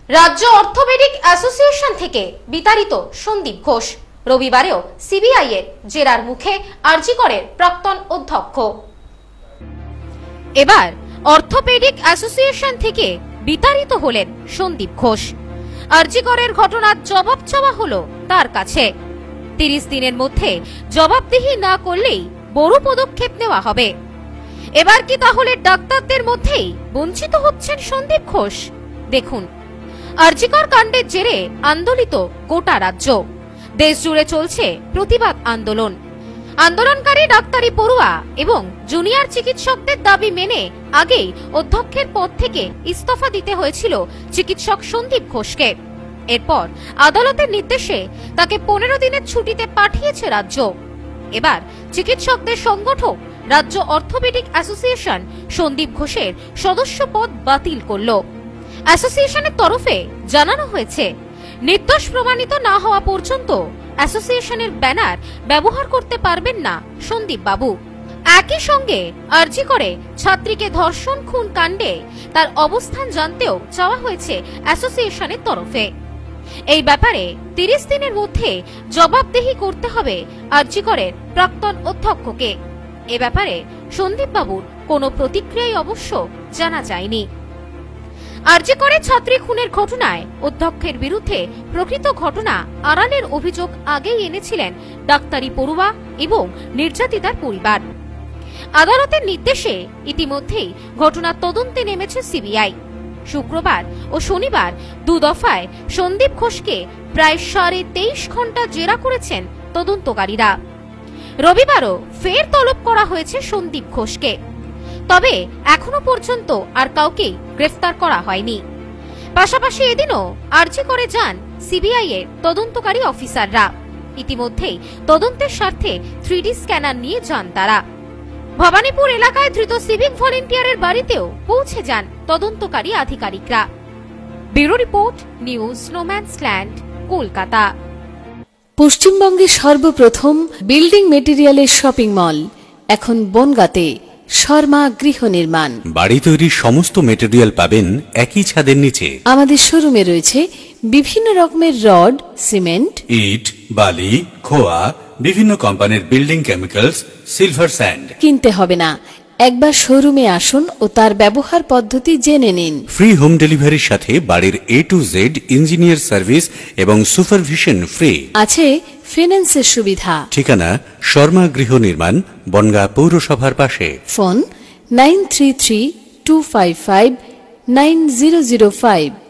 রাজ্য orthopaedic association থেকে বিতাড়িত সন্দীপ ঘোষ। রবিবারেও সিবিআই এর জেরার মুখে আরজি করের প্রাক্তন অধ্যক্ষ। এবার অর্থোপেডিক অ্যাসোসিয়েশন থেকে বিতাড়িত হলেন সন্দীপ ঘোষ। আরজি করের ঘটনার জবাব চাওয়া হলো তার কাছে। 30 দিনের মধ্যে জবাবদিহি না করলেই বড় পদক্ষেপ নেওয়া হবে। এবার কি তাহলে ডাক্তারদের মধ্যেই বঞ্চিত হচ্ছেন সন্দীপ ঘোষ? দেখুন, আরজিকর কাণ্ডের জেরে আন্দোলিত গোটা রাজ্য। দেশ জুড়ে চলছে প্রতিবাদ আন্দোলন। আন্দোলনকারী ডাক্তারি পড়ুয়া এবং জুনিয়র চিকিৎসকদের দাবি মেনে আগেই অধ্যক্ষের পদ থেকে ইস্তফা দিতে হয়েছিল চিকিৎসক সন্দীপ ঘোষকে। এরপর আদালতের নির্দেশে তাকে 15 দিনের ছুটিতে পাঠিয়েছে রাজ্য। এবার চিকিৎসকদের সংগঠক রাজ্য অর্থোপেডিক অ্যাসোসিয়েশন সন্দীপ ঘোষের সদস্য পদ বাতিল করল। অ্যাসোসিয়েশনের তরফে জানানো হয়েছে, নির্দোষ প্রমাণিত না হওয়া পর্যন্ত অ্যাসোসিয়েশনের ব্যানার ব্যবহার করতে পারবেন না সন্দীপ বাবু। একই সঙ্গে আরজি করে ছাত্রীকে ধর্ষণ খুন কাণ্ডে তার অবস্থান জানতেও চাওয়া হয়েছে অ্যাসোসিয়েশনের তরফে। এই ব্যাপারে 30 দিনের মধ্যে জবাবদিহি করতে হবে আরজি করের প্রাক্তন অধ্যক্ষকে। এ ব্যাপারে সন্দীপ বাবুর কোনো প্রতিক্রিয়াই অবশ্য জানা যায়নি। আরজি করে ছাত্রী খুনের ঘটনায় অধ্যক্ষের বিরুদ্ধে প্রকৃত ঘটনা আড়ালের অভিযোগ আগেই এনেছিলেন ডাক্তারি পড়ুয়া এবং নির্যাতিতার পরিবার। আদালতের নির্দেশে ইতিমধ্যেই ঘটনার তদন্তে নেমেছে সিবিআই। শুক্রবার ও শনিবার 2 দফায় সন্দীপ ঘোষকে প্রায় 23.5 ঘন্টা জেরা করেছেন তদন্তকারীরা। রবিবারও ফের তলব করা হয়েছে সন্দীপ ঘোষকে। তবে এখনো পর্যন্ত আর কাউকে গ্রেফতার করা হয়নি। পাশাপাশি এদিনও আরজি করে যান সিবিআই এর তদন্তকারী অফিসাররা। ইতিমধ্যেই তদন্তের স্বার্থে 3D স্ক্যানার নিয়ে যান তারা। ভবানীপুর এলাকায় ধৃত সিভিক ভলেন্টিয়ারের বাড়িতেও পৌঁছে যান তদন্তকারী আধিকারিকরা। Bureau report, news Nomansland, Kolkata. পশ্চিমবঙ্গের সর্বপ্রথম বিল্ডিং মেটেরিয়ালের শপিং মল এখন বনগাঁতে। শর্মা গৃহ নির্মাণ। বাড়ি তৈরির সমস্ত মেটেরিয়াল পাবেন একই ছাদের নিচে। আমাদের শোরুমে রয়েছে বিভিন্ন রকমের রড, সিমেন্ট, ইট, বালি, খোয়া, বিভিন্ন কোম্পানির বিল্ডিং কেমিক্যালস, সিলভার স্যান্ড। কিনতে হবে না, একবার শোরুমে আসুন ও তার ব্যবহার পদ্ধতি জেনে নিন। ফ্রি হোম ডেলিভারির সাথে বাড়ির A to Z engineer service এবং সুপারভিশন ফ্রি। আছে ফিন্যান্সের সুবিধা। ঠিকানা শর্মা গৃহ নির্মাণ, বনগাঁ পৌরসভার পাশে। ফোন 9332559005।